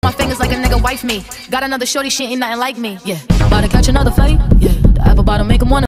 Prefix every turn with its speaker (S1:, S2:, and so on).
S1: My fingers like a nigga wife me. Got another shorty, she ain't nothing like me. Yeah, about to catch another fight. Yeah, the apple bottom make him wanna